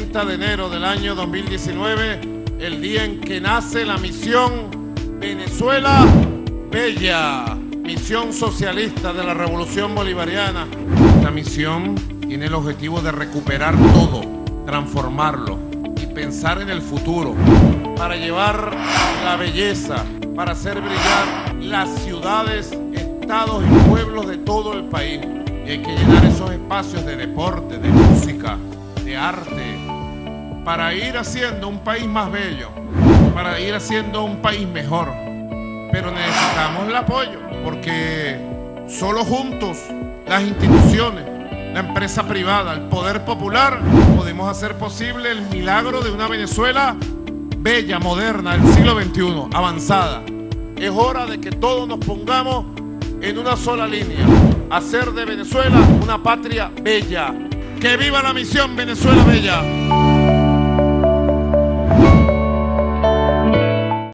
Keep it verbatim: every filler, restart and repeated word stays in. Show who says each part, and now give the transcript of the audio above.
Speaker 1: treinta de enero del año dos mil diecinueve, el día en que nace la misión Venezuela Bella, misión socialista de la Revolución Bolivariana. Esta misión tiene el objetivo de recuperar todo, transformarlo y pensar en el futuro, para llevar la belleza, para hacer brillar las ciudades, estados y pueblos de todo el país. Y hay que llenar esos espacios de deporte, de música, de arte, para ir haciendo un país más bello, para ir haciendo un país mejor. Pero necesitamos el apoyo, porque solo juntos, las instituciones, la empresa privada, el poder popular, podemos hacer posible el milagro de una Venezuela bella, moderna, del siglo veintiuno, avanzada. Es hora de que todos nos pongamos en una sola línea, hacer de Venezuela una patria bella. ¡Que viva la misión Venezuela Bella!